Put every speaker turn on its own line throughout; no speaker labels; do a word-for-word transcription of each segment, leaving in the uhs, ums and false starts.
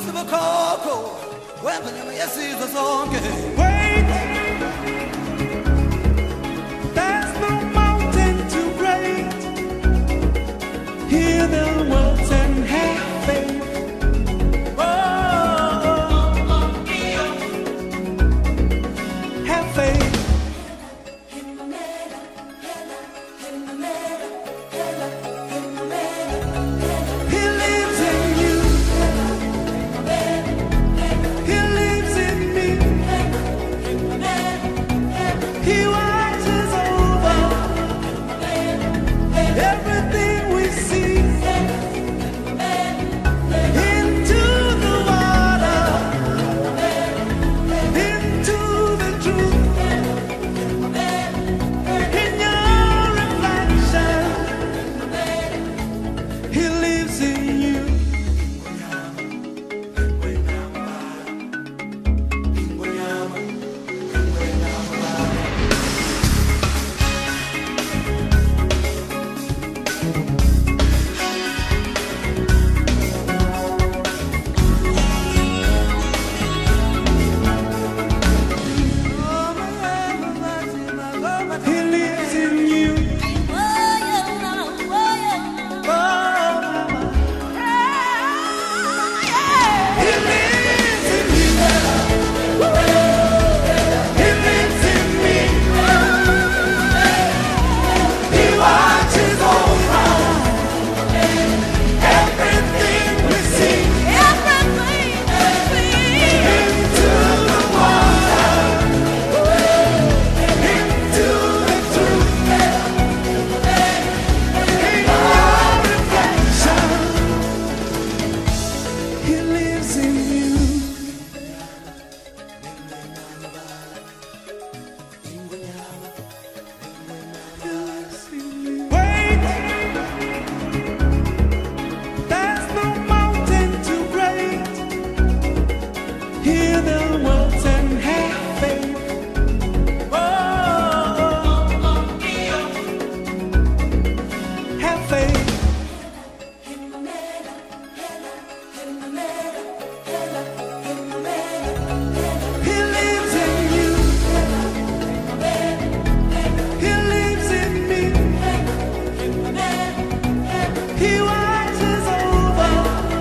Wait, there's no mountain too great. Hear the words and have faith. Oh, have faith. He lives in you. He lives in me. He watches over everything we see. Into the water, into the truth. In your reflection, He lives in you. He lives in you. Oh, He lives in you. He lives in me. He watches over everything we see. Into the water, into the truth. In your reflection, He lives in you. Wait, there's no mountain too great. Hear the words and have faith. Oh, have faith. He lives in you. He lives in me. He watches over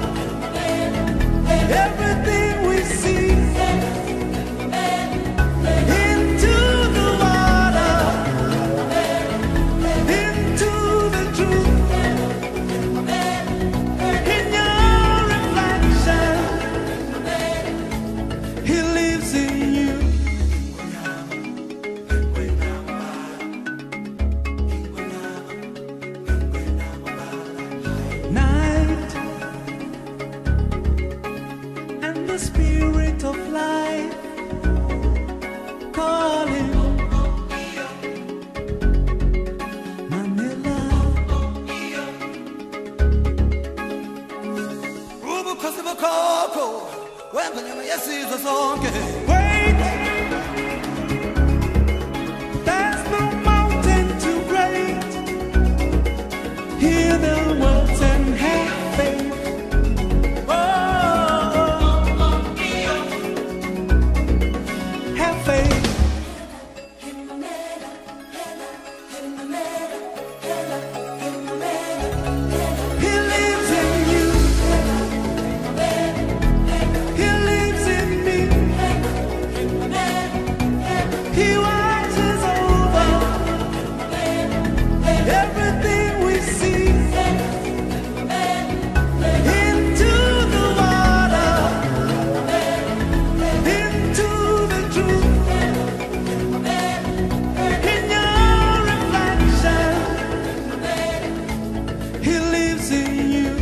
everything we see. Into the water, into the truth. In your reflection, He lives in you. Night and the spirit of life calling Manila. Wait, there's no mountain too great. Hear the words and have faith. Oh, have faith. He lives in you. He lives in me. He watches over everything we see. Into the water, into the truth. In your reflection, He lives in you.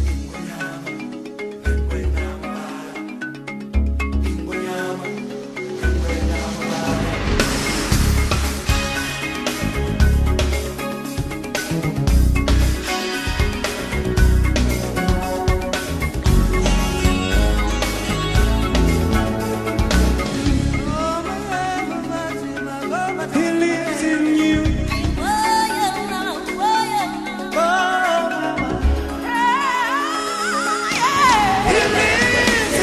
He lives in you. Oh, He lives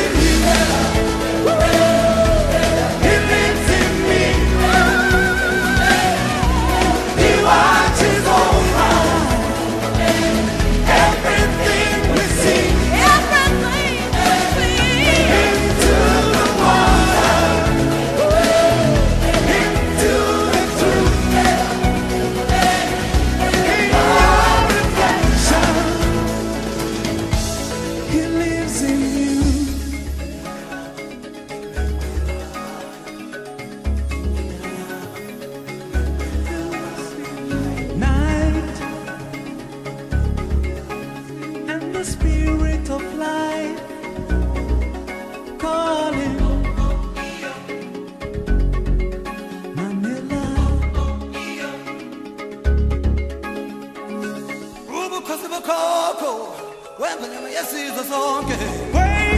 coco, when the yes is a song.
Wait,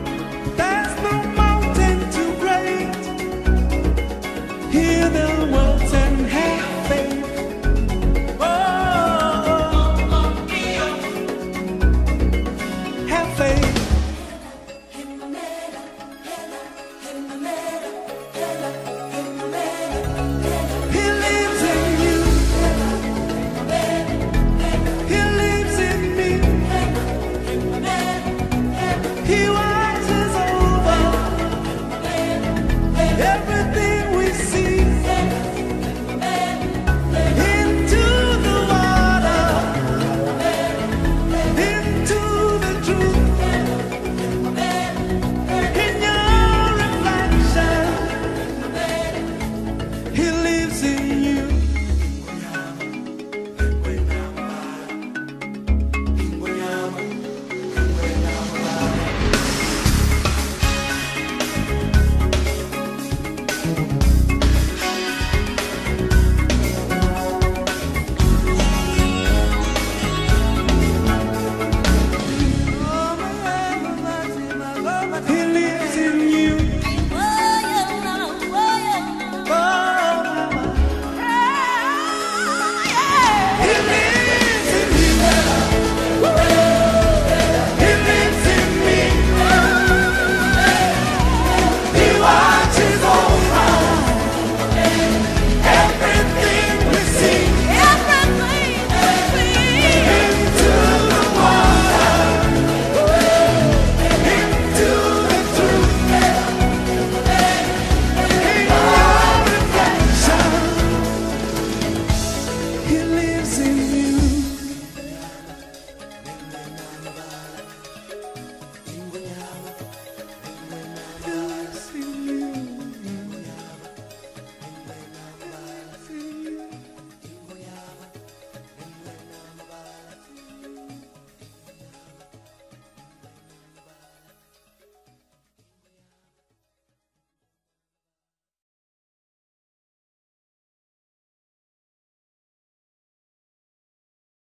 there's no mountain too great. Hear the world.